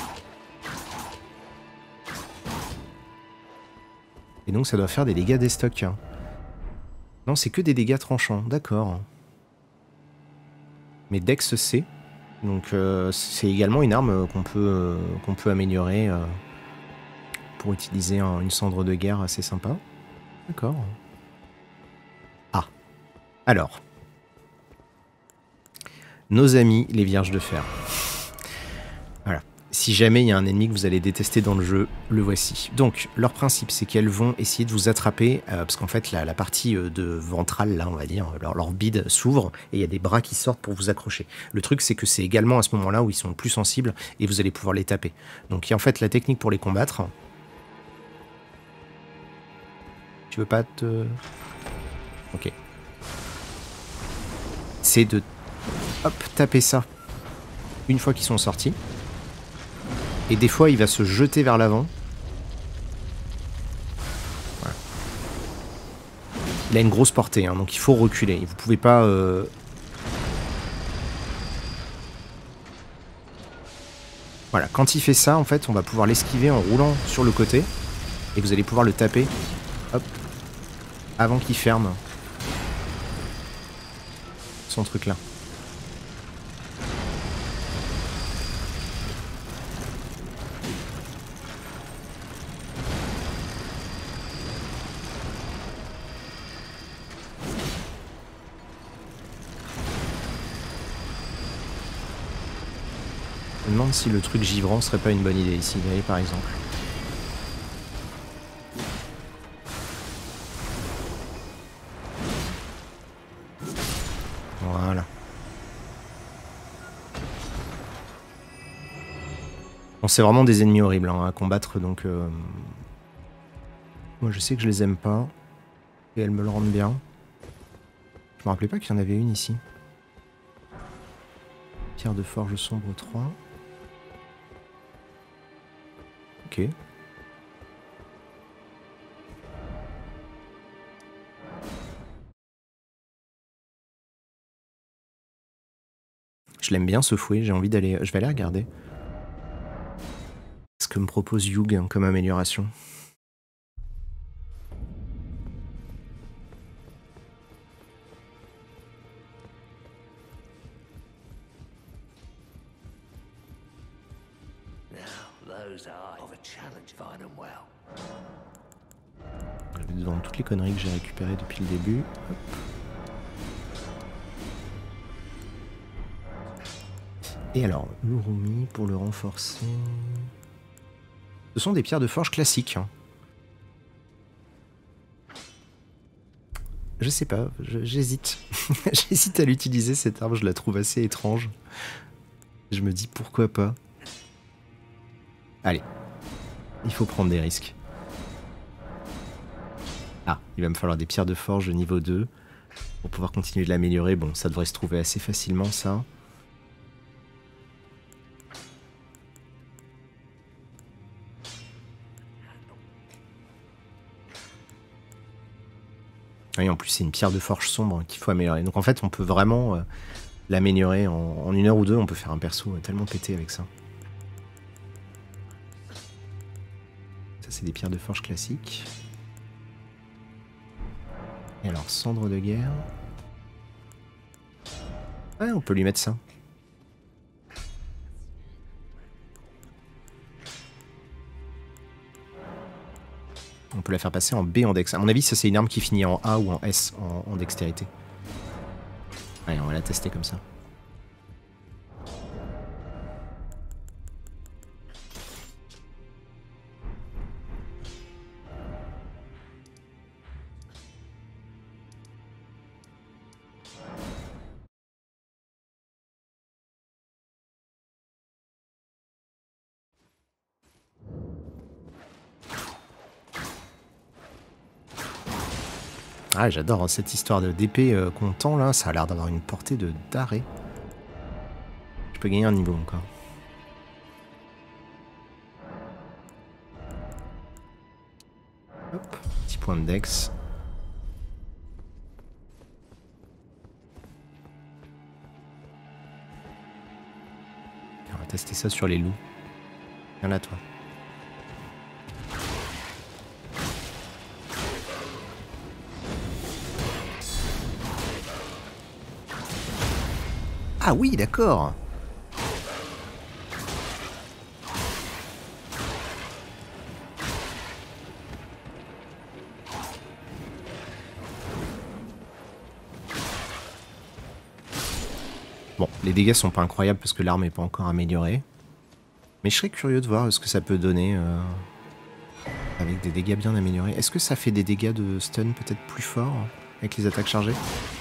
Et donc, ça doit faire des dégâts d'estoc. Hein. Non, c'est que des dégâts tranchants. D'accord. Mais Dex, c'est... Donc, euh, c'est également une arme qu'on peut, euh, qu'on peut améliorer euh, pour utiliser un, une cendre de guerre assez sympa. D'accord. Ah. Alors. Nos amis, les Vierges de Fer. Voilà. Si jamais il y a un ennemi que vous allez détester dans le jeu, le voici. Donc, leur principe, c'est qu'elles vont essayer de vous attraper, euh, parce qu'en fait, la, la partie euh, de ventrale, là, on va dire, leur, leur bide s'ouvre, et il y a des bras qui sortent pour vous accrocher. Le truc, c'est que c'est également à ce moment-là où ils sont le plus sensibles, et vous allez pouvoir les taper. Donc, il y a en fait la technique pour les combattre. Tu veux pas te... Ok. C'est de... Hop, taper ça. Une fois qu'ils sont sortis. Et des fois, il va se jeter vers l'avant. Voilà. Il a une grosse portée, hein, donc il faut reculer. Vous pouvez pas... Euh... Voilà, quand il fait ça, en fait, on va pouvoir l'esquiver en roulant sur le côté. Et vous allez pouvoir le taper. Hop. Avant qu'il ferme. Son truc là. Je me demande si le truc givrant serait pas une bonne idée ici, vous voyez, par exemple. Voilà. Bon, c'est vraiment des ennemis horribles hein, à combattre, donc... Euh... Moi, je sais que je les aime pas. Et elles me le rendent bien. Je me rappelais pas qu'il y en avait une ici. Pierre de forge sombre trois. Ok. Je l'aime bien ce fouet, j'ai envie d'aller... Je vais aller regarder. Ce que me propose Hugh hein, comme amélioration. Je vais devant toutes les conneries que j'ai récupérées depuis le début. Hop. Et alors, l'Urumi pour le renforcer... Ce sont des pierres de forge classiques. Hein. Je sais pas, j'hésite. J'hésite à l'utiliser cette arme, je la trouve assez étrange. Je me dis pourquoi pas. Allez, il faut prendre des risques. Ah, il va me falloir des pierres de forge niveau deux pour pouvoir continuer de l'améliorer. Bon, ça devrait se trouver assez facilement ça. Oui, en plus c'est une pierre de forge sombre qu'il faut améliorer. Donc en fait on peut vraiment euh, l'améliorer en, en une heure ou deux. On peut faire un perso euh, tellement pété avec ça. Ça c'est des pierres de forge classiques. Et alors cendre de guerre. Ouais, on peut lui mettre ça. On peut la faire passer en B en dex. À mon avis, ça c'est une arme qui finit en A ou en S en, en dextérité. Allez, on va la tester comme ça. Ah, j'adore hein, cette histoire d'épée euh, qu'on tend là, ça a l'air d'avoir une portée de d'arrêt. Je peux gagner un niveau encore. Hop, petit point de dex. On va tester ça sur les loups. Viens là toi. Ah oui, d'accord. Bon, les dégâts sont pas incroyables parce que l'arme est pas encore améliorée. Mais je serais curieux de voir ce que ça peut donner euh, avec des dégâts bien améliorés. Est-ce que ça fait des dégâts de stun peut-être plus forts avec les attaques chargées ?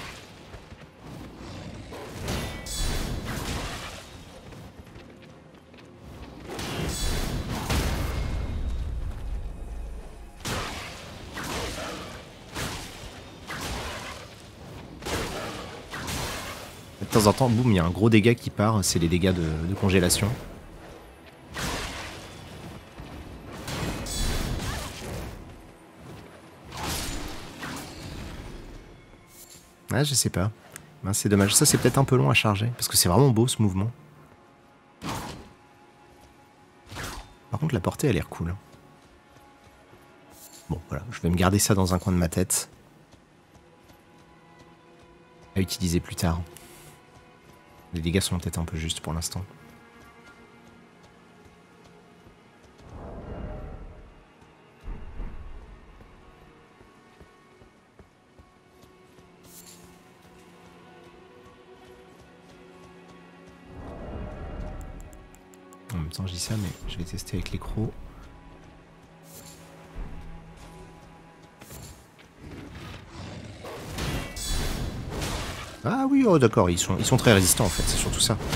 De temps en temps, boum, il y a un gros dégât qui part, c'est les dégâts de, de congélation. Ah, je sais pas. Ben, c'est dommage. Ça, c'est peut-être un peu long à charger, parce que c'est vraiment beau ce mouvement. Par contre, la portée a l'air cool. Bon, voilà, je vais me garder ça dans un coin de ma tête. À utiliser plus tard. Les dégâts sont peut-être un peu justes pour l'instant. En même temps, je dis ça, mais je vais tester avec les crocs. Ah oui, oh d'accord, ils sont, ils sont très résistants en fait, c'est surtout ça.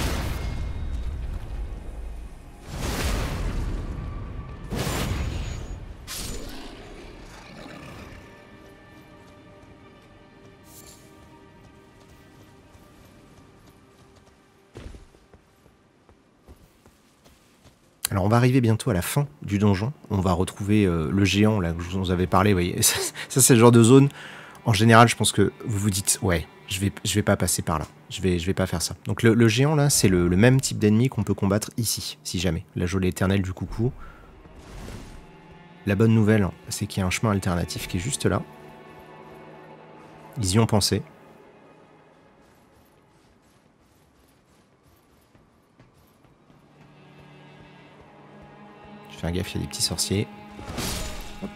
Alors on va arriver bientôt à la fin du donjon. On va retrouver euh, le géant là que je vous avais parlé. Vous voyez, ça, ça c'est le genre de zone. En général, je pense que vous vous dites, ouais, je vais, je vais pas passer par là. Je vais, je vais pas faire ça. Donc le, le géant là, c'est le, le même type d'ennemi qu'on peut combattre ici, si jamais. La gelée éternelle du coucou. La bonne nouvelle, c'est qu'il y a un chemin alternatif qui est juste là. Ils y ont pensé. Je fais gaffe, il y a des petits sorciers. Hop.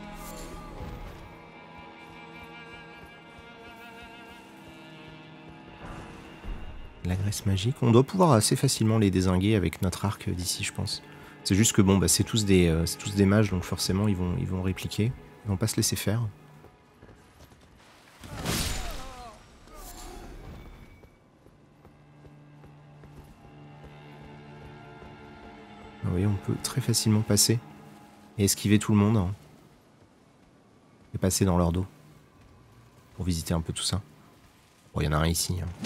La graisse magique. On doit pouvoir assez facilement les dézinguer avec notre arc d'ici, je pense. C'est juste que bon, bah, c'est tous des, euh, c'est tous des mages, donc forcément ils vont, ils vont répliquer. Ils vont pas se laisser faire. Vous voyez, on peut très facilement passer et esquiver tout le monde. Hein, et passer dans leur dos. Pour visiter un peu tout ça. Bon, il y en a un ici. Hein.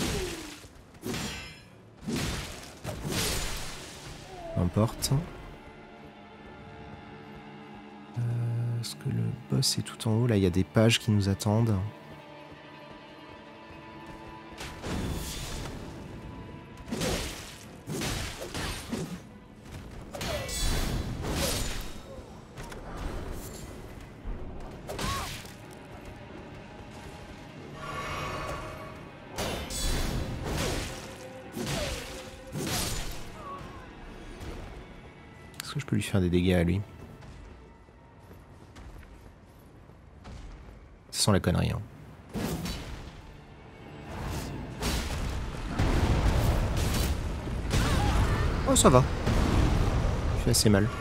Peu importe. Euh, Est-ce que le boss est tout en haut? Là, il y a des pages qui nous attendent. Est-ce que je peux lui faire des dégâts à lui? Ça sent la connerie. Hein. Oh, ça va. Il fait assez mal.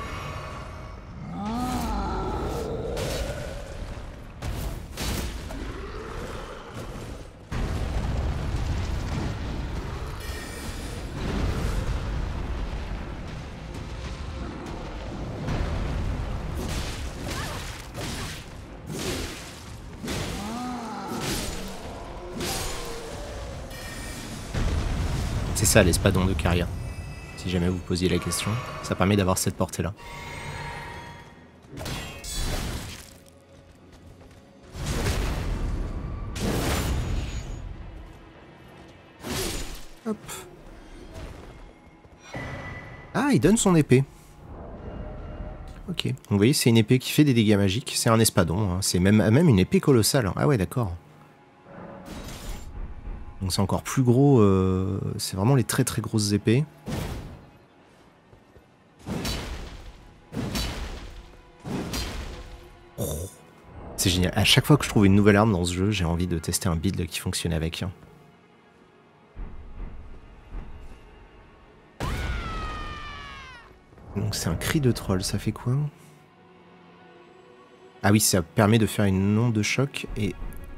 C'est ça l'espadon de Caria. Si jamais vous posiez la question, ça permet d'avoir cette portée-là. Hop. Ah, il donne son épée. Ok. Donc, vous voyez, c'est une épée qui fait des dégâts magiques. C'est un espadon. Hein. C'est même, même une épée colossale. Ah ouais, d'accord. Donc c'est encore plus gros. Euh, c'est vraiment les très très grosses épées. Oh, c'est génial. À chaque fois que je trouve une nouvelle arme dans ce jeu, j'ai envie de tester un build qui fonctionne avec. Hein. Donc c'est un cri de troll, ça fait quoi? Ah oui, ça permet de faire une onde de choc et...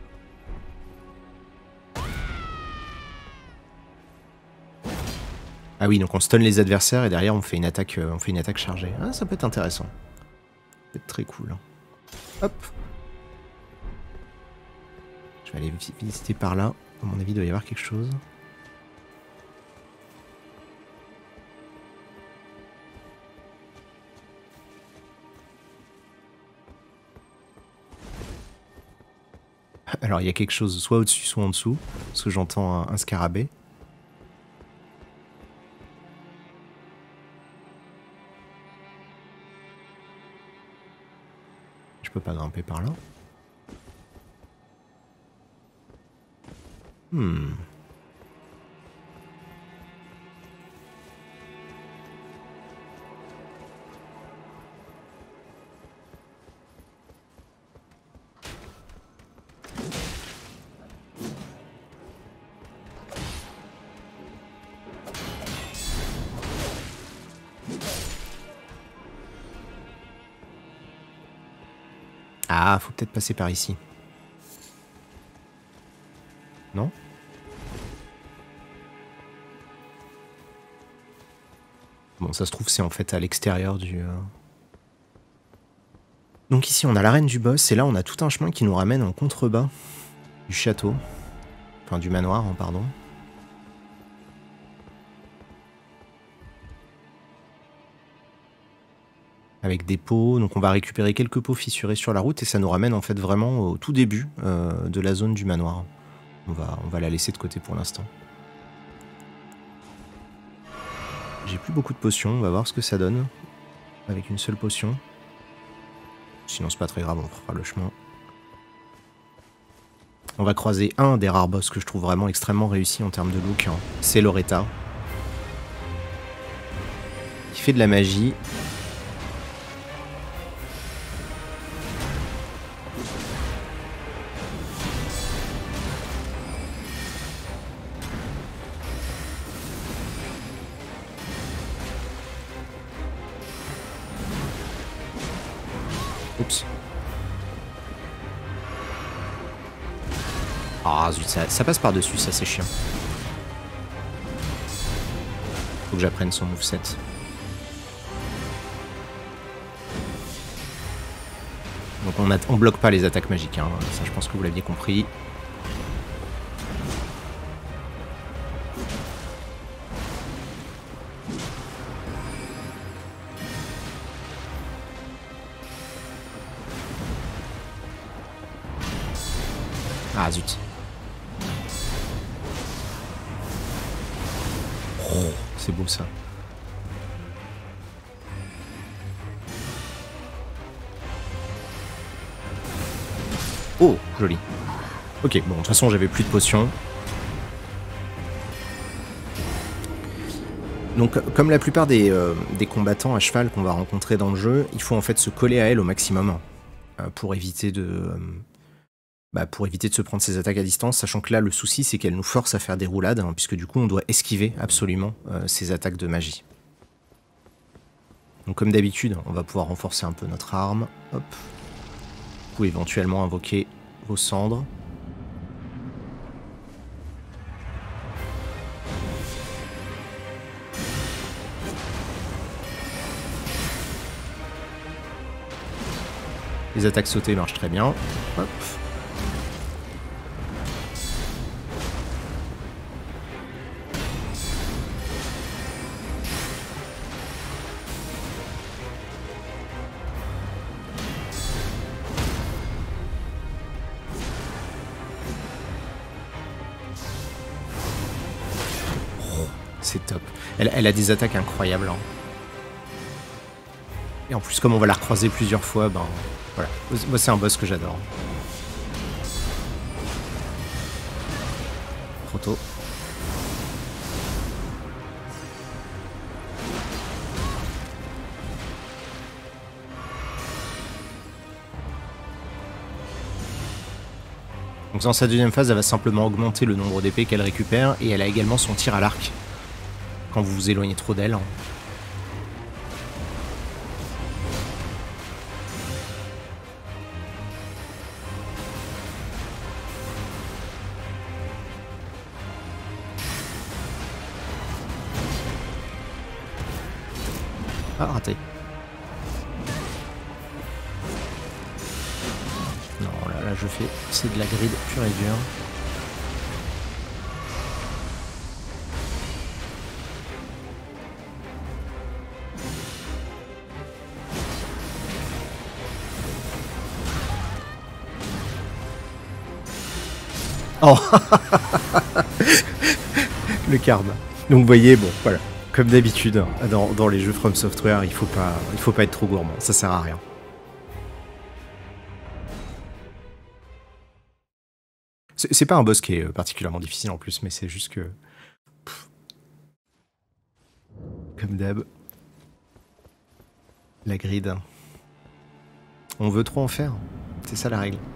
Ah oui, donc on stun les adversaires et derrière on fait une attaque, euh, on fait une attaque chargée. Ah, ça peut être intéressant. Ça peut être très cool. Hop. Je vais aller visiter par là. À mon avis, il doit y avoir quelque chose. Alors il y a quelque chose soit au-dessus, soit en dessous, parce que j'entends un, un scarabée. Je peux pas grimper par là. Hmm. Ah, faut peut-être passer par ici. Non? Bon, ça se trouve, c'est en fait à l'extérieur du... Euh... Donc ici, on a l'arène du boss, et là, on a tout un chemin qui nous ramène en contrebas du château. Enfin, du manoir, hein, pardon. Avec des pots, donc on va récupérer quelques pots fissurés sur la route, et ça nous ramène en fait vraiment au tout début euh, de la zone du manoir. On va, on va la laisser de côté pour l'instant. J'ai plus beaucoup de potions, on va voir ce que ça donne. Avec une seule potion. Sinon c'est pas très grave, on fera le chemin. On va croiser un des rares boss que je trouve vraiment extrêmement réussi en termes de look. Hein. C'est Loretta. Qui fait de la magie. Oups. Ah zut, ça, ça passe par-dessus, ça c'est chiant. Faut que j'apprenne son moveset. Donc on, a, on bloque pas les attaques magiques, hein. Ça je pense que vous l'aviez compris. Ah zut. Oh, c'est beau ça. Oh, joli. Ok, bon, de toute façon, j'avais plus de potions. Donc, comme la plupart des, euh, des combattants à cheval qu'on va rencontrer dans le jeu, il faut en fait se coller à elle au maximum euh, pour éviter de... Euh, bah, pour éviter de se prendre ses attaques à distance, sachant que là, le souci, c'est qu'elle nous force à faire des roulades, hein, puisque du coup, on doit esquiver absolument euh, ses attaques de magie. Donc, comme d'habitude, on va pouvoir renforcer un peu notre arme. Hop. Vous pouvez éventuellement invoquer vos cendres. Les attaques sautées marchent très bien. Hop. C'est top. Elle, elle a des attaques incroyables. Hein. Et en plus, comme on va la recroiser plusieurs fois, ben voilà. Moi, c'est un boss que j'adore. Trop tôt. Donc dans sa deuxième phase, elle va simplement augmenter le nombre d'épées qu'elle récupère, et elle a également son tir à l'arc. Quand vous vous éloignez trop d'elle. Ah, raté. Non, là, là je fais... C'est de la grid pure et dure. Oh. Le karma. Donc vous voyez, bon, voilà. Comme d'habitude, dans, dans les jeux From Software, il faut pas, il faut pas être trop gourmand, ça sert à rien. C'est pas un boss qui est particulièrement difficile en plus, mais c'est juste que... Pff. Comme d'hab. La grid. On veut trop en faire, c'est ça la règle.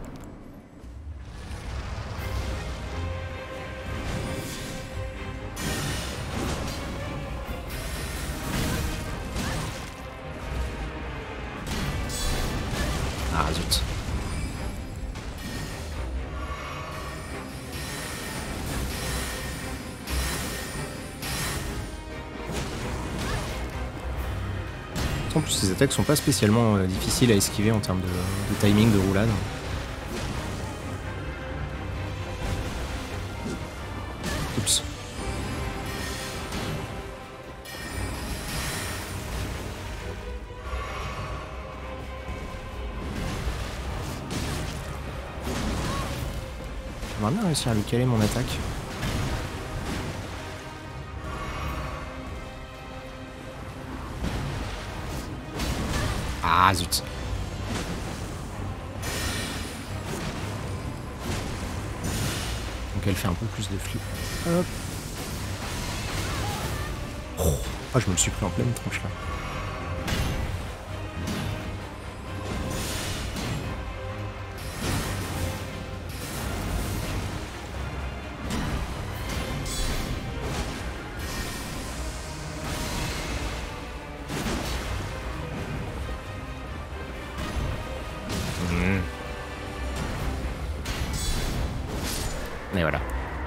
Ah zut. En plus, ces attaques sont pas spécialement euh, difficiles à esquiver en termes de, de timing, de roulade. Oups. J'aimerais bien réussir à lui caler mon attaque. Ah zut. Donc elle fait un peu plus de flip. Hop. Oh, ah, je me le suis pris en pleine tronche là. Et voilà.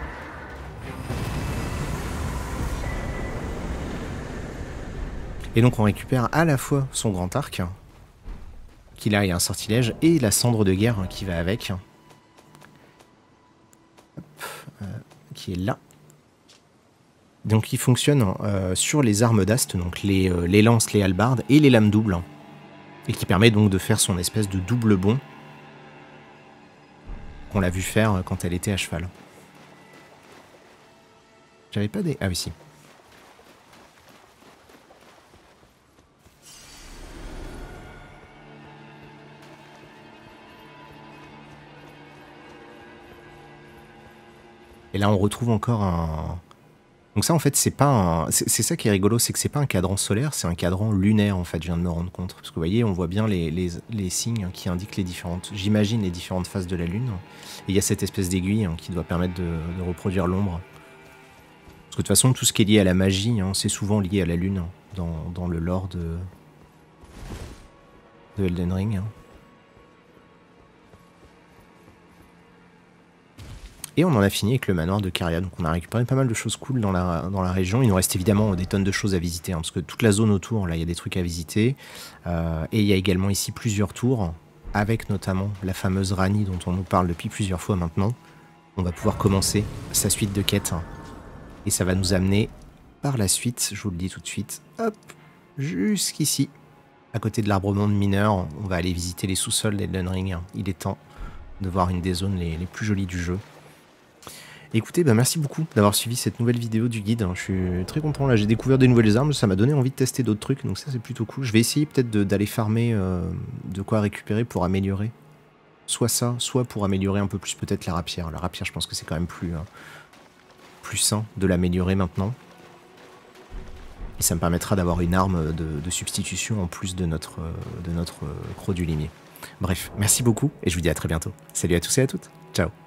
Et donc on récupère à la fois son grand arc, qui là est un sortilège, et la cendre de guerre qui va avec. Hop, euh, qui est là. Donc il fonctionne euh, sur les armes d'Ast, donc les, euh, les lances, les hallebardes et les lames doubles. Et qui permet donc de faire son espèce de double bond qu'on l'a vu faire quand elle était à cheval. J'avais pas des... Ah oui si. Et là on retrouve encore un... Donc ça en fait c'est pas un... C'est ça qui est rigolo, c'est que c'est pas un cadran solaire, c'est un cadran lunaire en fait, je viens de me rendre compte. Parce que vous voyez, on voit bien les, les, les signes qui indiquent les différentes... J'imagine les différentes phases de la Lune. Et il y a cette espèce d'aiguille hein, qui doit permettre de, de reproduire l'ombre. Parce que de toute façon, tout ce qui est lié à la magie, hein, c'est souvent lié à la Lune, hein, dans, dans le lore de, de Elden Ring. Hein. Et on en a fini avec le manoir de Caria, donc on a récupéré pas mal de choses cool dans la, dans la région. Il nous reste évidemment des tonnes de choses à visiter, hein, parce que toute la zone autour, là, il y a des trucs à visiter. Euh, et il y a également ici plusieurs tours, avec notamment la fameuse Ranni dont on nous parle depuis plusieurs fois maintenant. On va pouvoir commencer sa suite de quêtes. Hein. Et ça va nous amener par la suite, je vous le dis tout de suite, hop, jusqu'ici, à côté de l'arbre-monde mineur. On va aller visiter les sous-sols d'Elden Ring. Il est temps de voir une des zones les, les plus jolies du jeu. Écoutez, bah merci beaucoup d'avoir suivi cette nouvelle vidéo du guide. Je suis très content, là j'ai découvert des nouvelles armes, ça m'a donné envie de tester d'autres trucs, donc ça c'est plutôt cool. Je vais essayer peut-être d'aller farmer euh, de quoi récupérer pour améliorer. Soit ça, soit pour améliorer un peu plus peut-être la rapière. La rapière, je pense que c'est quand même plus... Hein, plus sain de l'améliorer maintenant. Et ça me permettra d'avoir une arme de, de substitution en plus de notre, de notre croc du limier. Bref, merci beaucoup et je vous dis à très bientôt. Salut à tous et à toutes. Ciao.